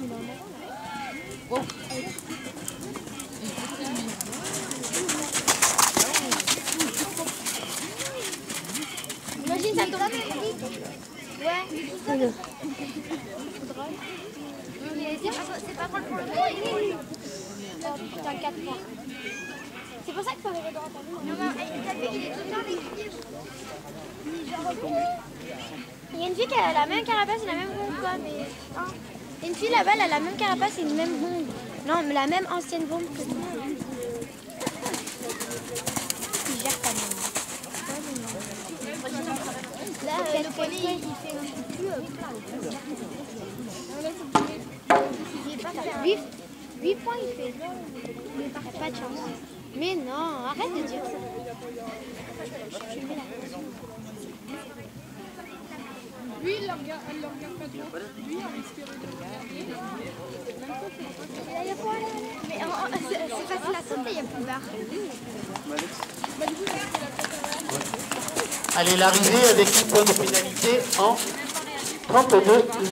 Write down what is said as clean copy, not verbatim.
Imagine ça tombe. Ouais. C'est pas drôle pour le coup. Oh putain, 4 points. C'est pour ça qu'il faut aller droit. Il est tout le temps l'équilibre. Il y a une fille qui a la même carapace et la même ronde quoi, mais... Et une fille là-bas, elle a la même carapace et une même ronde. Non, mais la même ancienne ronde que toi. Il gère quand même. Là, le poney, il fait un peu plus... 8 points il fait. Il n'y a pas de chance. Mais non, arrête de dire ça. Lui, elle le regarde pas trop. Lui, on risquerait de le regarder. Mais c'est facile à sauter, il y a plus barre. Allez, l'arrivée avec une bonne pénalité en 32.